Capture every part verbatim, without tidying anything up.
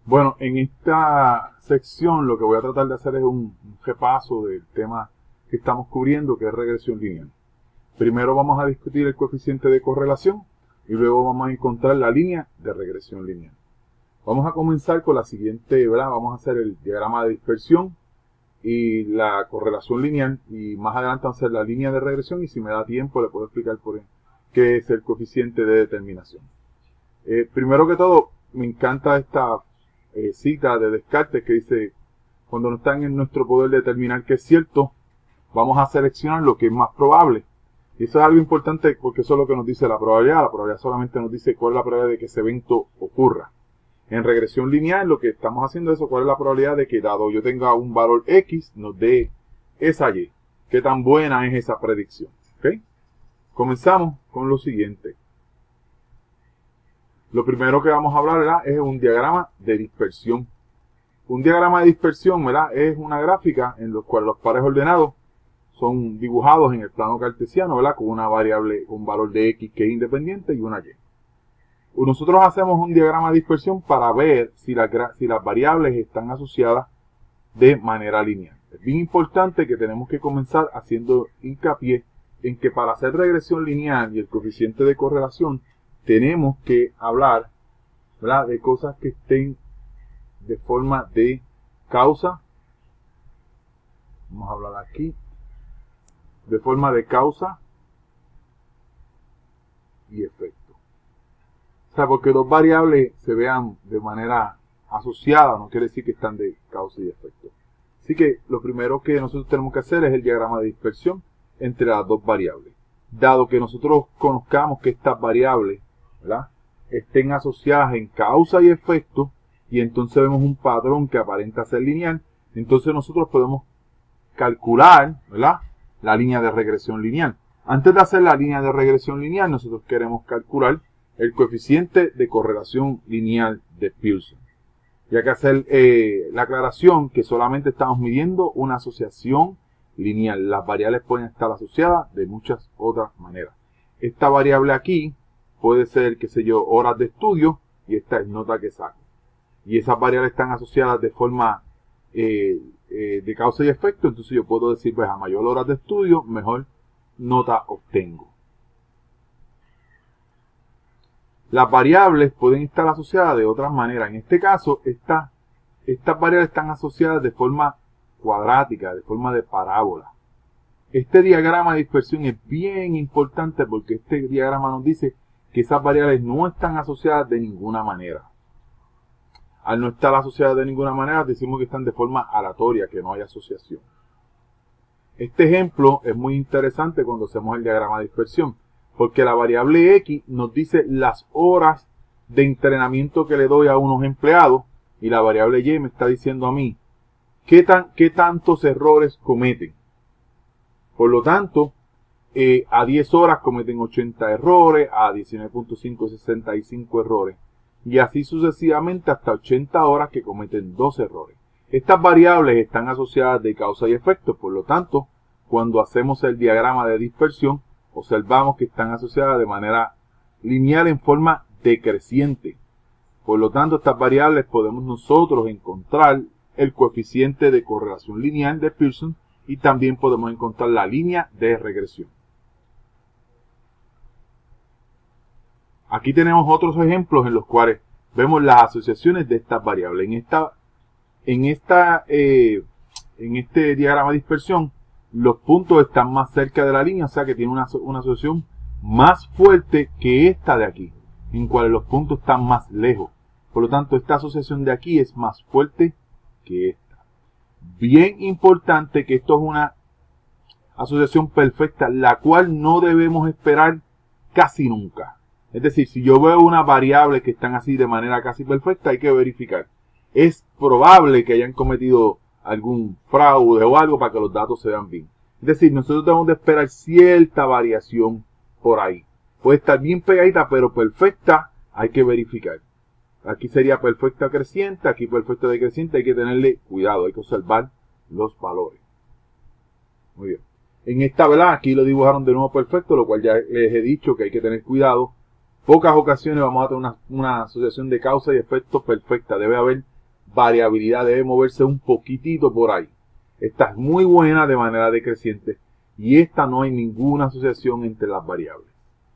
Bueno, en esta sección lo que voy a tratar de hacer es un, un repaso del tema que estamos cubriendo, que es regresión lineal. Primero vamos a discutir el coeficiente de correlación y luego vamos a encontrar la línea de regresión lineal. Vamos a comenzar con la siguiente, ¿verdad? Vamos a hacer el diagrama de dispersión y la correlación lineal, y más adelante vamos a hacer la línea de regresión, y si me da tiempo le puedo explicar por qué es el coeficiente de determinación. Eh, primero que todo, me encanta esta eh, cita de Descartes que dice: cuando no está en nuestro poder determinar qué es cierto, vamos a seleccionar lo que es más probable. Y eso es algo importante porque eso es lo que nos dice la probabilidad. La probabilidad solamente nos dice cuál es la probabilidad de que ese evento ocurra. En regresión lineal lo que estamos haciendo es eso, cuál es la probabilidad de que dado yo tenga un valor X, nos dé esa Y. ¿Qué tan buena es esa predicción? ¿Okay? Comenzamos con lo siguiente. Lo primero que vamos a hablar, ¿verdad?, es un diagrama de dispersión. Un diagrama de dispersión, ¿verdad?, es una gráfica en la cual los pares ordenados son dibujados en el plano cartesiano, ¿verdad?, con una variable, un valor de X que es independiente y una Y. Nosotros hacemos un diagrama de dispersión para ver si, la, si las variables están asociadas de manera lineal. Es bien importante que tenemos que comenzar haciendo hincapié en que para hacer regresión lineal y el coeficiente de correlación tenemos que hablar, ¿verdad?, de cosas que estén de forma de causa. Vamos a hablar aquí de forma de causa y efecto. O sea, porque dos variables se vean de manera asociada no quiere decir que están de causa y efecto. Así que lo primero que nosotros tenemos que hacer es el diagrama de dispersión entre las dos variables. Dado que nosotros conozcamos que estas variables, ¿verdad?, estén asociadas en causa y efecto, y entonces vemos un patrón que aparenta ser lineal, entonces nosotros podemos calcular, ¿verdad?, la línea de regresión lineal. Antes de hacer la línea de regresión lineal, nosotros queremos calcular el coeficiente de correlación lineal de Pearson. Y hay que hacer eh, la aclaración que solamente estamos midiendo una asociación lineal. Las variables pueden estar asociadas de muchas otras maneras. Esta variable aquí puede ser, qué sé yo, horas de estudio, y esta es nota que saco. Y esas variables están asociadas de forma eh, eh, de causa y efecto, entonces yo puedo decir, pues a mayor horas de estudio, mejor nota obtengo. Las variables pueden estar asociadas de otras maneras. En este caso, esta, estas variables están asociadas de forma cuadrática, de forma de parábola. Este diagrama de dispersión es bien importante porque este diagrama nos dice que esas variables no están asociadas de ninguna manera. Al no estar asociadas de ninguna manera, decimos que están de forma aleatoria, que no hay asociación. Este ejemplo es muy interesante cuando hacemos el diagrama de dispersión, porque la variable X nos dice las horas de entrenamiento que le doy a unos empleados, y la variable Y me está diciendo a mí qué, tan, qué tantos errores cometen. Por lo tanto, eh, a diez horas cometen ochenta errores, a diecinueve punto cinco, sesenta y cinco errores, y así sucesivamente hasta ochenta horas que cometen dos errores. Estas variables están asociadas de causa y efecto, por lo tanto, cuando hacemos el diagrama de dispersión, observamos que están asociadas de manera lineal en forma decreciente. Por lo tanto, estas variables podemos nosotros encontrar el coeficiente de correlación lineal de Pearson y también podemos encontrar la línea de regresión. Aquí tenemos otros ejemplos en los cuales vemos las asociaciones de estas variables. En, esta, en, esta, eh, en este diagrama de dispersión, los puntos están más cerca de la línea, o sea que tiene una, una asociación más fuerte que esta de aquí, en cual los puntos están más lejos. Por lo tanto, esta asociación de aquí es más fuerte que esta. Bien importante que esto es una asociación perfecta, la cual no debemos esperar casi nunca. Es decir, si yo veo una variable que están así de manera casi perfecta, hay que verificar. Es probable que hayan cometido algún fraude o algo para que los datos se vean bien. Es decir, nosotros debemos de esperar cierta variación por ahí. Puede estar bien pegadita, pero perfecta, hay que verificar. Aquí sería perfecta creciente, aquí perfecta decreciente, hay que tenerle cuidado, hay que observar los valores. Muy bien. En esta, ¿verdad?, aquí lo dibujaron de nuevo perfecto, lo cual ya les he dicho que hay que tener cuidado. Pocas ocasiones vamos a tener una, una asociación de causa y efecto perfecta. Debe haber variabilidad debe moverse un poquitito por ahí. Esta es muy buena de manera decreciente y esta no hay ninguna asociación entre las variables.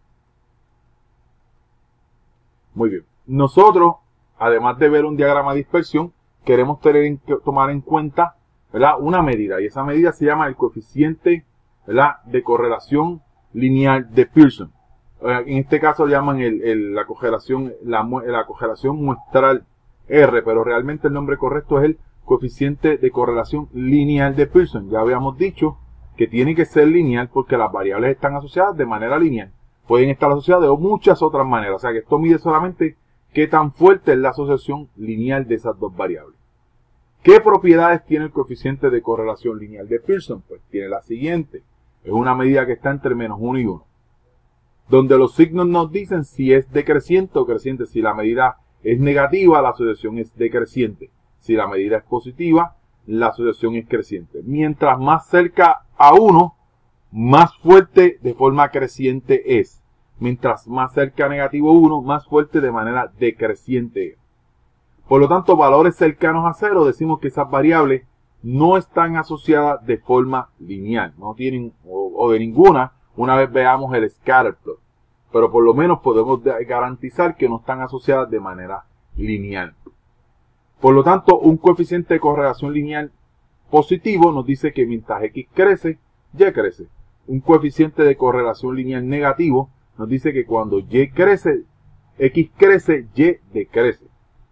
Muy bien. Nosotros, además de ver un diagrama de dispersión, queremos tener en, tomar en cuenta, ¿verdad?, una medida, y esa medida se llama el coeficiente, ¿verdad?, de correlación lineal de Pearson. En este caso le llaman el, el, la, correlación, la, la correlación muestral R, pero realmente el nombre correcto es el coeficiente de correlación lineal de Pearson. Ya habíamos dicho que tiene que ser lineal porque las variables están asociadas de manera lineal. Pueden estar asociadas de muchas otras maneras. O sea que esto mide solamente qué tan fuerte es la asociación lineal de esas dos variables. ¿Qué propiedades tiene el coeficiente de correlación lineal de Pearson? Pues tiene la siguiente. Es una medida que está entre menos uno y uno. Donde los signos nos dicen si es decreciente o creciente. Si la medida es negativa, la asociación es decreciente. Si la medida es positiva, la asociación es creciente. Mientras más cerca a uno, más fuerte de forma creciente es. Mientras más cerca a negativo uno, más fuerte de manera decreciente es. Por lo tanto, valores cercanos a cero, decimos que esas variables no están asociadas de forma lineal. No tienen, o, o de ninguna, una vez veamos el scatter plot. Pero por lo menos podemos garantizar que no están asociadas de manera lineal. Por lo tanto, un coeficiente de correlación lineal positivo nos dice que mientras X crece, Y crece. Un coeficiente de correlación lineal negativo nos dice que cuando Y crece, X crece, Y decrece.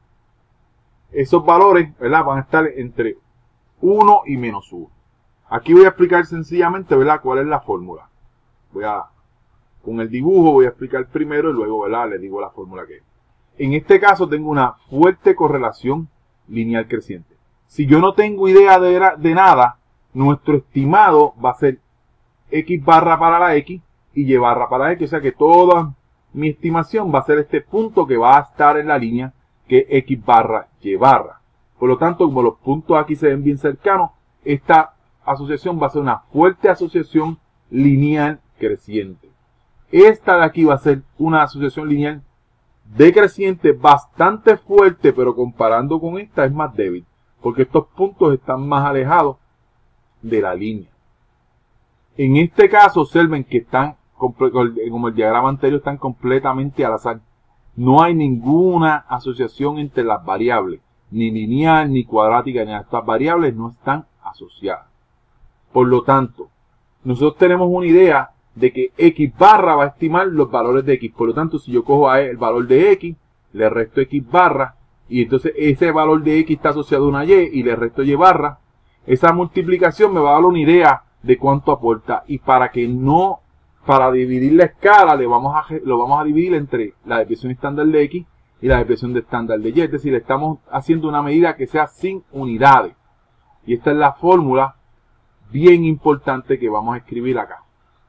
Esos valores, ¿verdad?, van a estar entre uno y menos uno. Aquí voy a explicar sencillamente, ¿verdad?, cuál es la fórmula. Voy a, con el dibujo voy a explicar primero y luego, ¿verdad?, les digo la fórmula que es. En este caso tengo una fuerte correlación lineal creciente. Si yo no tengo idea de, de nada, nuestro estimado va a ser X barra para la X y Y barra para la X. O sea que toda mi estimación va a ser este punto que va a estar en la línea, que es X barra Y barra. Por lo tanto, como los puntos aquí se ven bien cercanos, esta asociación va a ser una fuerte asociación lineal creciente. Esta de aquí va a ser una asociación lineal decreciente bastante fuerte, pero comparando con esta es más débil, porque estos puntos están más alejados de la línea. En este caso, observen que están, como el diagrama anterior, están completamente al azar. No hay ninguna asociación entre las variables, ni lineal, ni cuadrática, ni estas variables no están asociadas. Por lo tanto, nosotros tenemos una idea de que X barra va a estimar los valores de X. Por lo tanto, si yo cojo a el valor de X, le resto X barra, y entonces ese valor de X está asociado a una Y, y le resto Y barra, esa multiplicación me va a dar una idea de cuánto aporta. Y para que no, para dividir la escala, le vamos a, lo vamos a dividir entre la desviación estándar de X y la desviación de estándar de Y. Es decir, estamos haciendo una medida que sea sin unidades. Y esta es la fórmula bien importante que vamos a escribir acá.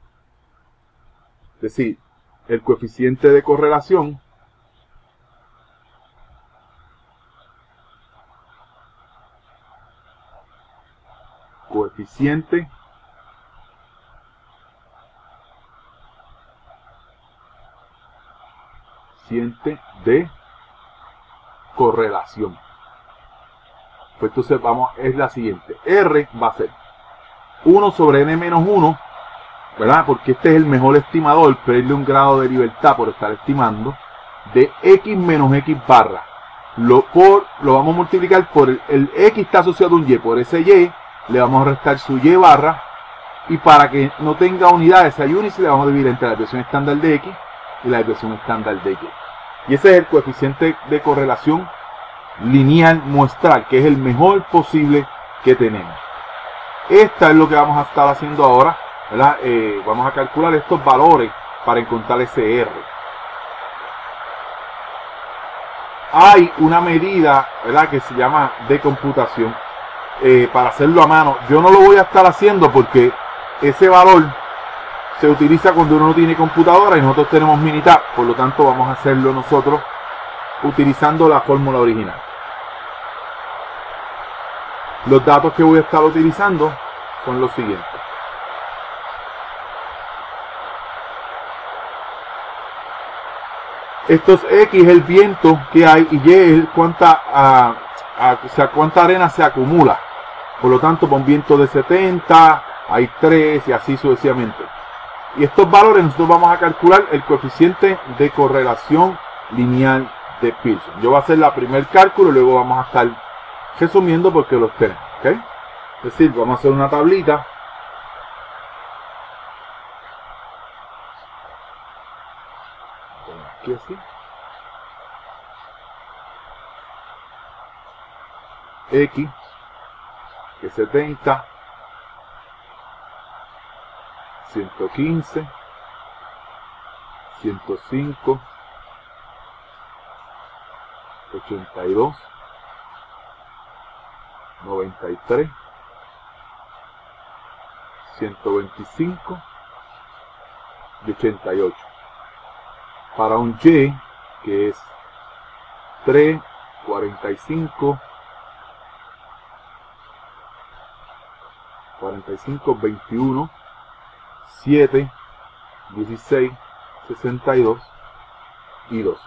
Es decir, el coeficiente de correlación coeficiente de correlación. Pues entonces vamos, es la siguiente. R va a ser uno sobre n menos uno, ¿verdad? Porque este es el mejor estimador, pedirle un grado de libertad por estar estimando, de X menos X barra. Lo, por, lo vamos a multiplicar por el, el X está asociado a un Y, por ese Y le vamos a restar su Y barra, y para que no tenga unidades, hay únice, le vamos a dividir entre la desviación estándar de X y la desviación estándar de Y. Y ese es el coeficiente de correlación lineal muestral, que es el mejor posible que tenemos. Esta es lo que vamos a estar haciendo ahora, ¿verdad? Eh, vamos a calcular estos valores para encontrar ese R. Hay una medida, ¿verdad?, que se llama de computación, eh, para hacerlo a mano. Yo no lo voy a estar haciendo porque ese valor se utiliza cuando uno no tiene computadora y nosotros tenemos Minitab. Por lo tanto, vamos a hacerlo nosotros utilizando la fórmula original. Los datos que voy a estar utilizando son los siguientes. Estos X es el viento que hay y Y es cuánta, a, a, o sea, cuánta arena se acumula. Por lo tanto, para un viento de setenta hay tres y así sucesivamente. Y estos valores nosotros vamos a calcular el coeficiente de correlación lineal de Pearson. Yo voy a hacer la primer cálculo y luego vamos a estar resumiendo porque los tenemos. ¿Okay? Es decir, vamos a hacer una tablita. Aquí así. X, que es setenta, ciento quince, ciento cinco, ochenta y dos, noventa y tres, ciento veinticinco y ochenta y ocho. Para un Y, que es tres, cuarenta y cinco, cuarenta y cinco, veintiuno, siete, dieciséis, sesenta y dos y doce.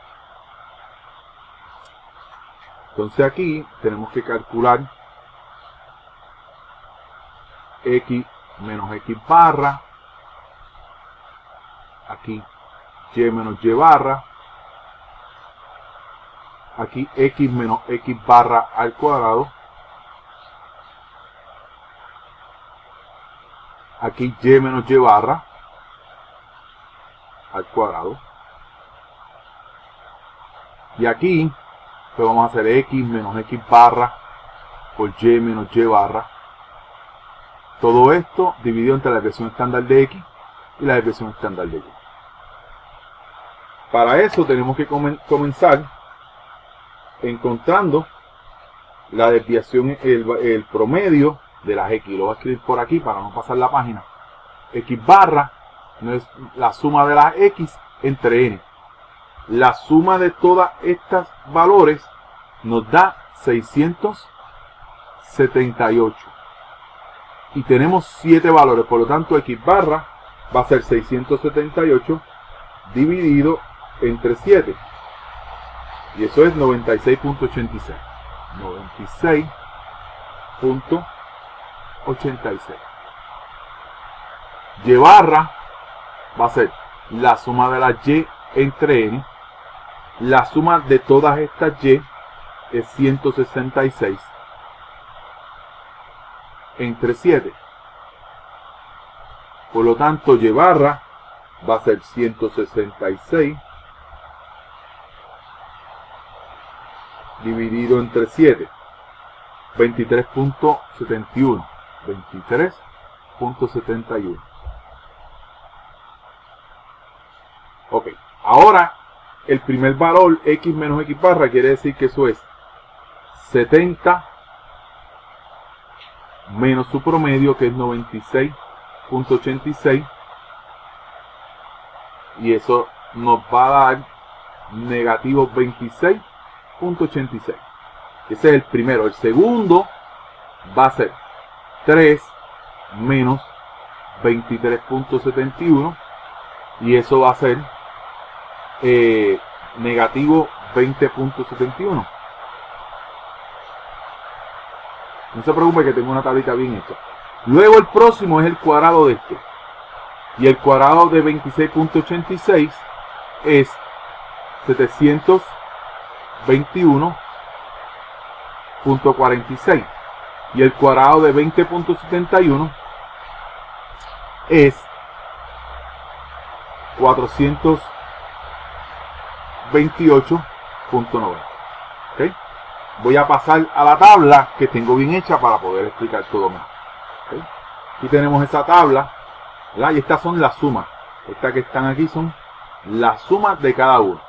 Entonces aquí tenemos que calcular X menos X barra, aquí Y menos Y barra, aquí X menos X barra al cuadrado, aquí Y menos Y barra al cuadrado, y aquí pues vamos a hacer X menos X barra por Y menos Y barra, todo esto dividido entre la desviación estándar de X y la desviación estándar de Y. Para eso tenemos que comenzar encontrando la desviación, el, el promedio de las X. Lo voy a escribir por aquí para no pasar la página. X barra no es la suma de las X entre N. La suma de todas estas valores nos da seiscientos setenta y ocho. Y tenemos siete valores, por lo tanto X barra va a ser seiscientos setenta y ocho dividido entre siete. Y eso es noventa y seis punto ochenta y seis. noventa y seis punto ochenta y seis. Y barra va a ser la suma de las Y entre N. La suma de todas estas Y es ciento sesenta y seis entre siete. Por lo tanto, Y barra va a ser ciento sesenta y seis dividido entre siete. veintitrés punto setenta y uno. veintitrés punto setenta y uno. Ok, ahora el primer valor X menos X barra quiere decir que eso es setenta menos su promedio, que es noventa y seis punto ochenta y seis, y eso nos va a dar negativo veintiséis punto ochenta y seis. Ese es el primero. El segundo va a ser tres menos veintitrés punto setenta y uno, y eso va a ser eh, negativo veinte punto setenta y uno. No se preocupe que tengo una tablita bien hecha. Luego el próximo es el cuadrado de este. Y el cuadrado de veintiséis punto ochenta y seis es setecientos veintiuno punto cuarenta y seis. Y el cuadrado de veinte punto setenta y uno es cuatrocientos veintiocho punto noventa. ¿Okay? Voy a pasar a la tabla que tengo bien hecha para poder explicar todo mejor. ¿Okay? Aquí tenemos esa tabla, ¿verdad? Y estas son las sumas. Estas que están aquí son las sumas de cada uno.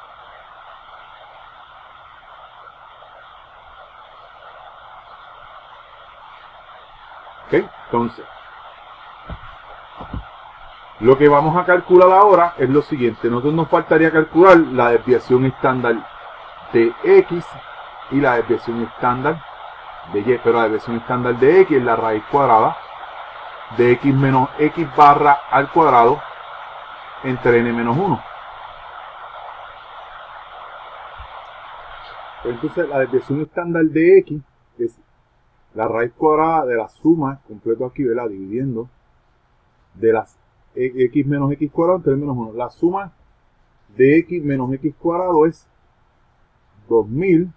¿Okay? Entonces, lo que vamos a calcular ahora es lo siguiente. Nosotros nos faltaría calcular la desviación estándar de X y la desviación estándar de Y, pero la desviación estándar de X es la raíz cuadrada de X menos X barra al cuadrado entre N menos uno. Pues entonces la desviación estándar de X es la raíz cuadrada de la suma, completo aquí, ¿verdad? Dividiendo de las X menos X cuadrado entre menos uno. La suma de X menos X cuadrado es dos mil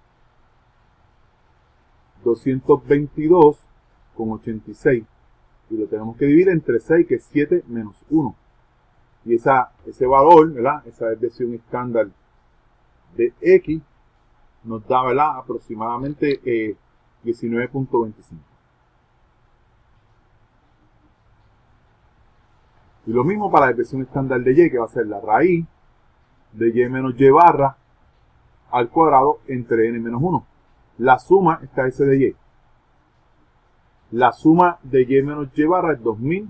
doscientos veintidós con ochenta y seis. Y lo tenemos que dividir entre seis, que es siete menos uno. Y esa, ese valor, ¿verdad? Esa desviación estándar de X nos da, ¿verdad? Aproximadamente eh, diecinueve punto veinticinco. Y lo mismo para la desviación estándar de Y, que va a ser la raíz de Y menos Y barra al cuadrado entre N menos uno. La suma está S de Y. La suma de Y menos Y barra es dos mil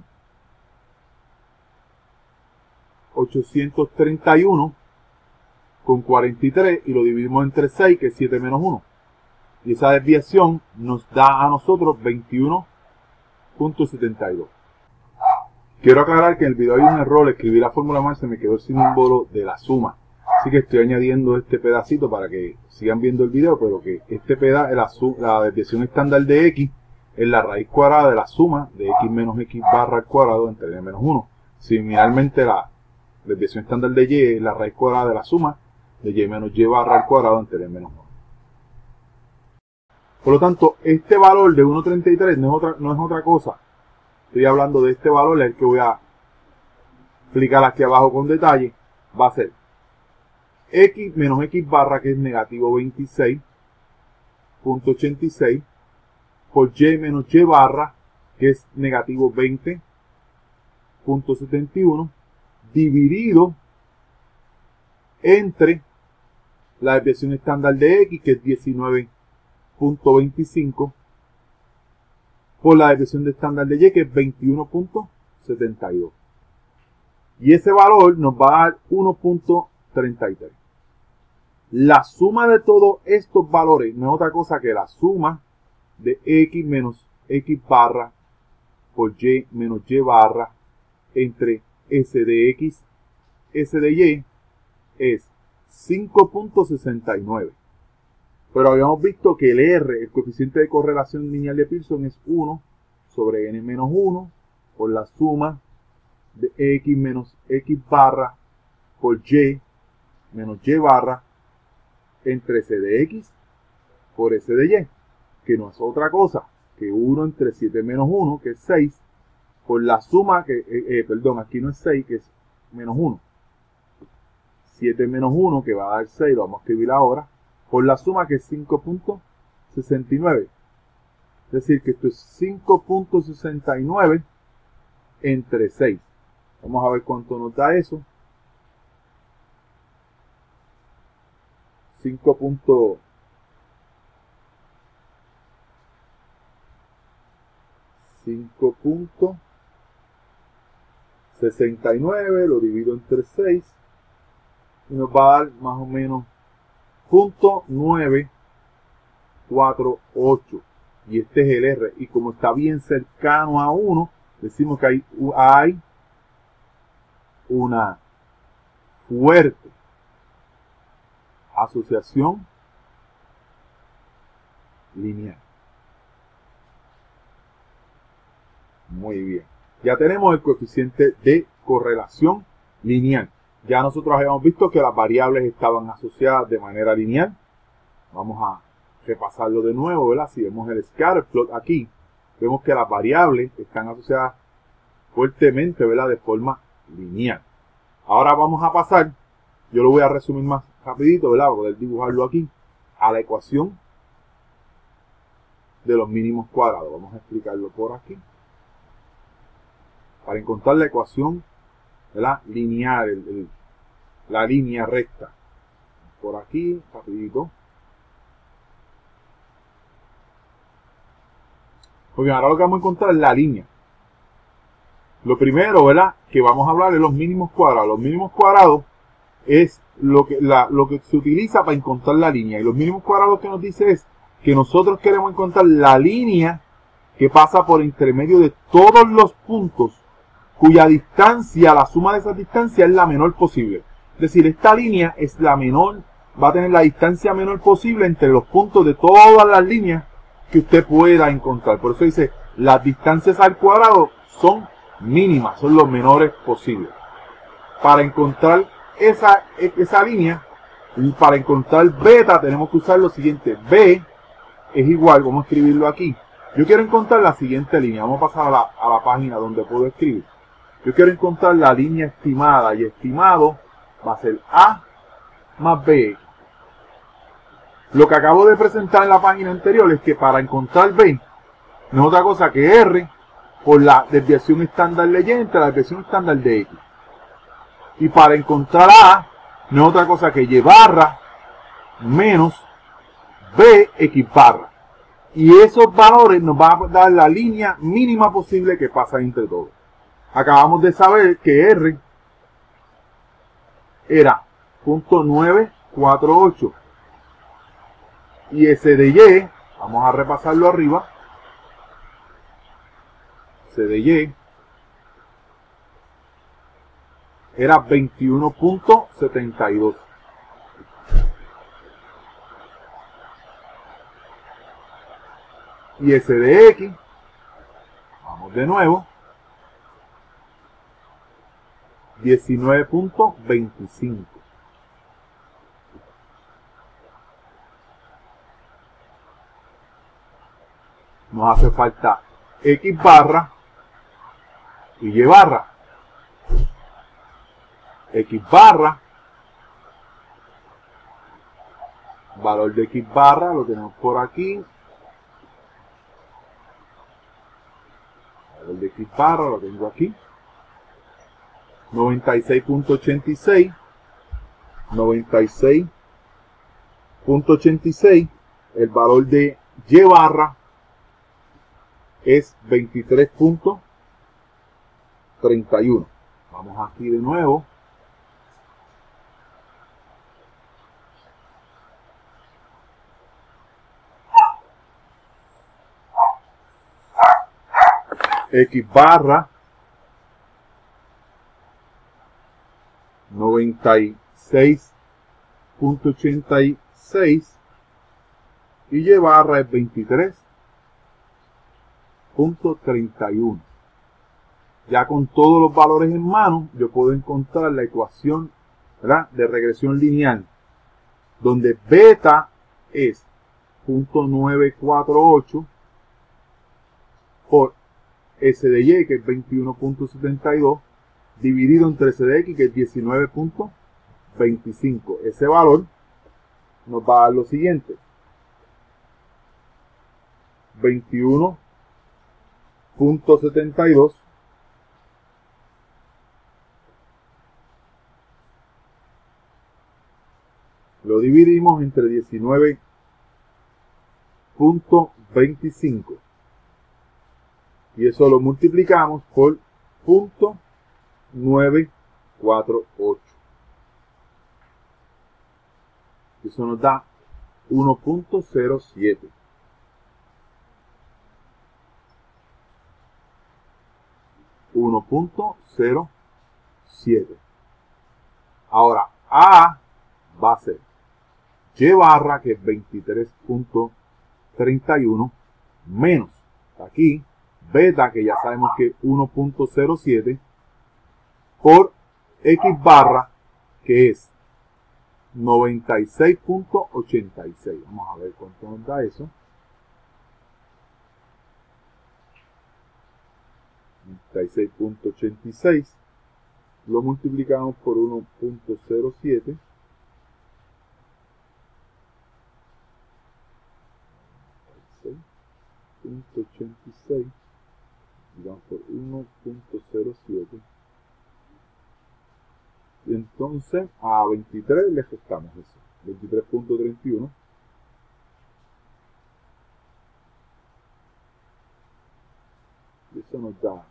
ochocientos treinta y uno con cuarenta y tres y lo dividimos entre seis, que es siete menos uno. Y esa desviación nos da a nosotros veintiuno punto setenta y dos. Quiero aclarar que en el video hay un error, escribí la fórmula mal, se me quedó el símbolo de la suma. Así que estoy añadiendo este pedacito para que sigan viendo el video, pero que este pedazo, la, la desviación estándar de X, es la raíz cuadrada de la suma de X menos X barra al cuadrado entre N menos uno. Similarmente, la desviación estándar de Y es la raíz cuadrada de la suma de Y menos Y barra al cuadrado entre N menos uno. Por lo tanto, este valor de uno punto treinta y tres no es otra, no es otra cosa. Estoy hablando de este valor, el que voy a explicar aquí abajo con detalle. Va a ser X menos X barra, que es negativo veintiséis punto ochenta y seis, por Y menos Y barra, que es negativo veinte punto setenta y uno, dividido entre la desviación estándar de X, que es diecinueve punto veinticinco, por la desviación de estándar de Y, que es veintiuno punto setenta y dos. Y ese valor nos va a dar uno punto treinta y tres. La suma de todos estos valores no es otra cosa que la suma de X menos X barra por Y menos Y barra entre S de X, S de Y, es cinco punto sesenta y nueve. Pero habíamos visto que el R, el coeficiente de correlación lineal de Pearson, es uno sobre N menos uno por la suma de X menos X barra por Y menos Y barra entre S de X por S de Y, que no es otra cosa que uno entre siete menos uno, que es seis, por la suma que, eh, eh, perdón, aquí no es seis, que es menos uno. siete menos uno, que va a dar seis, lo vamos a escribir ahora, por la suma que es cinco punto sesenta y nueve. Es decir, que esto es cinco punto sesenta y nueve entre seis. Vamos a ver cuánto nos da eso. cinco punto sesenta y nueve, lo divido entre seis y nos va a dar más o menos punto nueve cuatro ocho. Y este es el R. Y como está bien cercano a uno, decimos que hay, hay una fuerte asociación lineal. Muy bien. Ya tenemos el coeficiente de correlación lineal. Ya nosotros habíamos visto que las variables estaban asociadas de manera lineal. Vamos a repasarlo de nuevo, ¿verdad? Si vemos el scatter plot aquí, vemos que las variables están asociadas fuertemente, ¿verdad? De forma lineal. Ahora vamos a pasar, yo lo voy a resumir más rapidito, ¿verdad? Para poder dibujarlo aquí, a la ecuación de los mínimos cuadrados. Vamos a explicarlo por aquí. Para encontrar la ecuación, ¿verdad? Lineal, el, el, la línea recta. Por aquí, rapidito. Muy bien, ahora lo que vamos a encontrar es la línea. Lo primero, ¿verdad?, que vamos a hablar de los mínimos cuadrados. Los mínimos cuadrados es lo que, la, lo que se utiliza para encontrar la línea. Y los mínimos cuadrados que nos dice es que nosotros queremos encontrar la línea que pasa por intermedio de todos los puntos cuya distancia, la suma de esas distancias es la menor posible. Es decir, esta línea es la menor va a tener la distancia menor posible entre los puntos de todas las líneas que usted pueda encontrar. Por eso dice, las distancias al cuadrado son mínimas, son los menores posibles. Para encontrar esa, esa línea, para encontrar beta, tenemos que usar lo siguiente. B es igual, vamos a escribirlo aquí. Yo quiero encontrar la siguiente línea. Vamos a pasar a la, a la página donde puedo escribir. Yo quiero encontrar la línea estimada, y estimado va a ser A más B. Lo que acabo de presentar en la página anterior es que para encontrar B no es otra cosa que R por la desviación estándar de Y entre la desviación estándar de X. Y para encontrar A no es otra cosa que Y barra menos B X barra. Y esos valores nos van a dar la línea mínima posible que pasa entre todos. Acabamos de saber que R era punto nueve cuatro ocho. Y S de Y, vamos a repasarlo arriba. S de Y era veintiuno punto setenta y dos. Y S de X, vamos de nuevo, diecinueve punto veinticinco. Nos hace falta X barra y Y barra. X barra, valor de X barra lo tenemos por aquí. Valor de X barra lo tengo aquí. noventa y seis punto ochenta y seis. noventa y seis punto ochenta y seis. El valor de Y barra es veintitrés punto treinta y uno. Vamos aquí de nuevo. X barra noventa y seis punto ochenta y seis y Y barra es veintitrés punto treinta y uno. Ya con todos los valores en mano, yo puedo encontrar la ecuación, ¿verdad?, de regresión lineal, donde beta es punto nueve cuatro ocho por S de Y, que es veintiuno punto setenta y dos, dividido entre S de X, que es diecinueve punto veinticinco. Ese valor nos va a dar lo siguiente: veintiuno punto setenta y dos lo dividimos entre diecinueve punto veinticinco y eso lo multiplicamos por punto nueve cuatro ocho. Eso nos da uno punto cero siete. uno punto cero siete. Ahora A va a ser Y barra, que es veintitrés punto treinta y uno, menos aquí beta, que ya sabemos que es uno punto cero siete, por X barra, que es noventa y seis punto ochenta y seis. Vamos a ver cuánto nos da eso. noventa y seis punto ochenta y seis lo multiplicamos por uno punto cero siete. punto ochenta y seis digamos por uno punto cero siete, y entonces a veintitrés le restamos eso, veintitrés punto treinta y uno, y eso nos da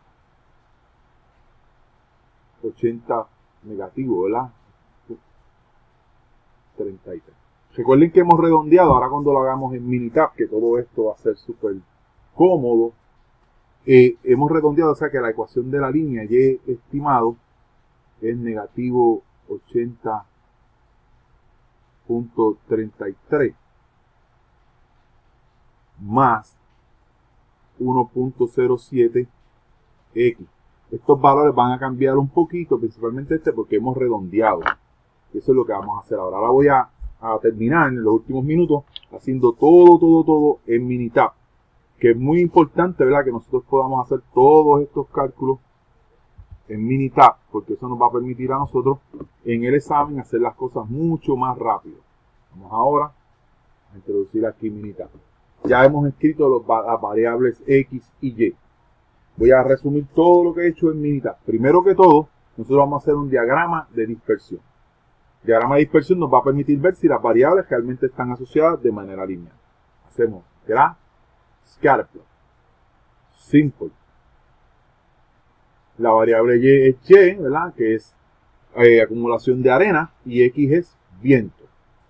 ochenta negativo, ¿verdad? treinta y tres. Recuerden que hemos redondeado. Ahora cuando lo hagamos en Minitab, que todo esto va a ser súper cómodo, eh, hemos redondeado, o sea que la ecuación de la línea Y estimado es negativo ochenta punto treinta y tres más uno punto cero siete x. Estos valores van a cambiar un poquito, principalmente este porque hemos redondeado. Eso es lo que vamos a hacer ahora. Ahora voy a, a terminar en los últimos minutos haciendo todo, todo, todo en Minitab. Que es muy importante, ¿verdad? Que nosotros podamos hacer todos estos cálculos en Minitab, porque eso nos va a permitir a nosotros en el examen hacer las cosas mucho más rápido. Vamos ahora a introducir aquí Minitab. Ya hemos escrito los, las variables X y Y. Voy a resumir todo lo que he hecho en Minitab. Primero que todo, nosotros vamos a hacer un diagrama de dispersión. El diagrama de dispersión nos va a permitir ver si las variables realmente están asociadas de manera lineal. Hacemos graph, scatterplot, simple. La variable Y es Y, ¿verdad? Que es eh, acumulación de arena, y X es viento.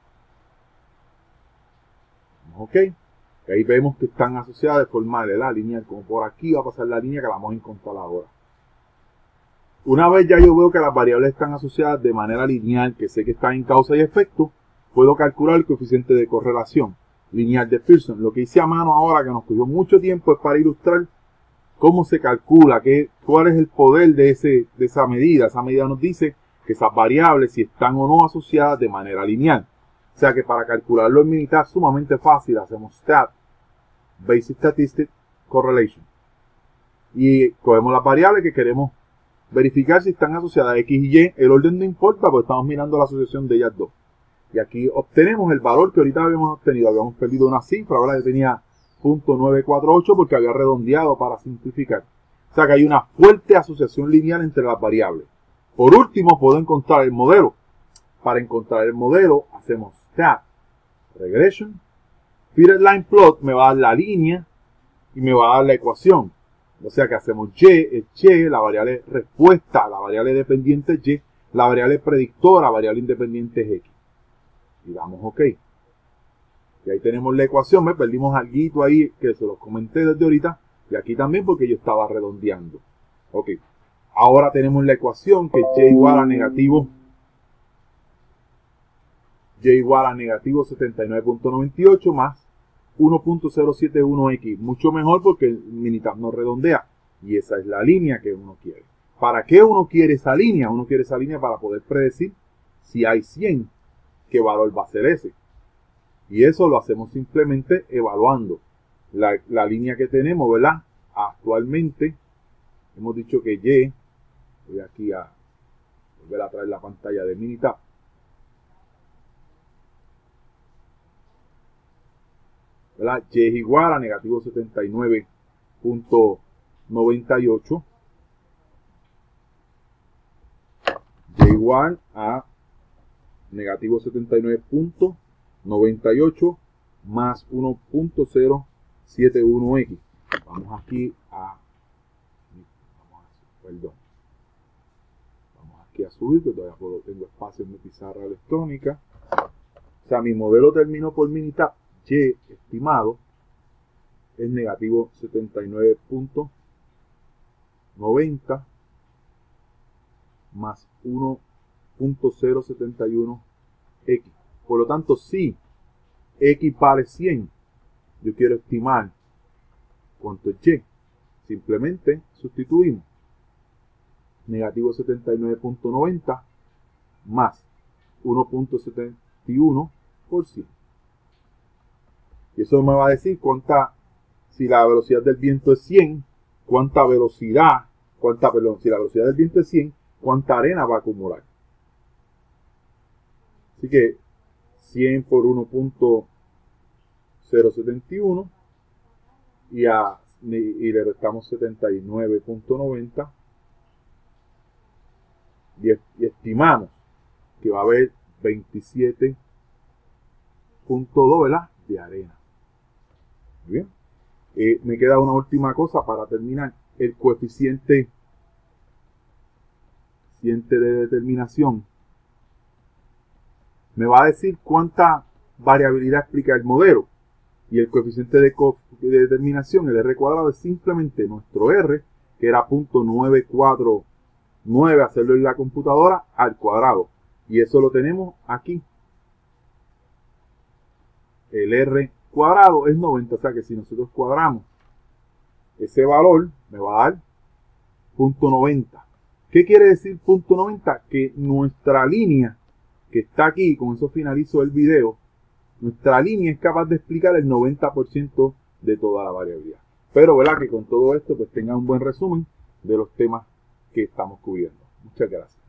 Ok. Y ahí vemos que están asociadas de forma lineal, como por aquí va a pasar la línea que la vamos a encontrar ahora. Una vez ya yo veo que las variables están asociadas de manera lineal, que sé que están en causa y efecto, puedo calcular el coeficiente de correlación lineal de Pearson. Lo que hice a mano ahora, que nos cogió mucho tiempo, es para ilustrar cómo se calcula, qué, cuál es el poder de, ese, de esa medida. Esa medida nos dice que esas variables, si están o no asociadas de manera lineal. O sea que para calcularlo en Minitab es sumamente fácil. Hacemos stat, basic statistic, correlation. Y cogemos las variables que queremos verificar si están asociadas a X y Y. El orden no importa porque estamos mirando la asociación de ellas dos. Y aquí obtenemos el valor que ahorita habíamos obtenido. Habíamos perdido una cifra, ahora yo tenía punto nueve cuatro ocho porque había redondeado para simplificar. O sea que hay una fuerte asociación lineal entre las variables. Por último, puedo encontrar el modelo. Para encontrar el modelo, hacemos stat, regression, fitted line plot, me va a dar la línea y me va a dar la ecuación. O sea que hacemos Y, es Y, la variable respuesta, la variable dependiente es Y, la variable predictora, la variable independiente es X. Y damos OK. Y ahí tenemos la ecuación, me perdimos algo ahí que se los comenté desde ahorita, y aquí también porque yo estaba redondeando. OK. Ahora tenemos la ecuación que es Y igual a negativo Y igual a negativo setenta y nueve punto noventa y ocho más uno punto cero siete uno x. Mucho mejor porque el Minitab no redondea. Y esa es la línea que uno quiere. ¿Para qué uno quiere esa línea? Uno quiere esa línea para poder predecir si hay cien, qué valor va a ser ese. Y eso lo hacemos simplemente evaluando la, la línea que tenemos, ¿verdad? Actualmente hemos dicho que Y, voy aquí a volver a traer la pantalla de Minitab. ¿Verdad? Y es igual a negativo setenta y nueve punto noventa y ocho. Y igual a negativo setenta y nueve punto noventa y ocho más uno punto cero siete uno x. Vamos aquí a, vamos a perdón. Vamos aquí a subir, que todavía puedo, tengo espacio en mi pizarra electrónica. O sea, mi modelo terminó por Minitab. Y estimado es negativo setenta y nueve punto noventa más uno punto cero setenta y uno x. Por lo tanto, si X vale cien, yo quiero estimar cuánto es Y. Simplemente sustituimos negativo setenta y nueve punto noventa más uno punto setenta y uno por cien. Y eso me va a decir cuánta, si la velocidad del viento es cien, cuánta velocidad, cuánta, perdón, si la velocidad del viento es cien, cuánta arena va a acumular. Así que cien por uno punto cero setenta y uno y, a, y le restamos setenta y nueve punto noventa y, y estimamos que va a haber veintisiete punto dos, ¿verdad?, de arena. Muy bien. Eh, me queda una última cosa para terminar. El coeficiente, coeficiente de determinación me va a decir cuánta variabilidad explica el modelo. Y el coeficiente de, co de determinación, el R cuadrado, es simplemente nuestro R, que era punto nueve cuatro nueve, hacerlo en la computadora, al cuadrado. Y eso lo tenemos aquí. el R cuadrado es noventa. O sea que si nosotros cuadramos ese valor, me va a dar punto noventa. ¿Qué quiere decir punto noventa? Que nuestra línea que está aquí, con eso finalizo el video, nuestra línea es capaz de explicar el noventa por ciento de toda la variabilidad. Pero, ¿verdad? Que con todo esto, pues tengan un buen resumen de los temas que estamos cubriendo. Muchas gracias.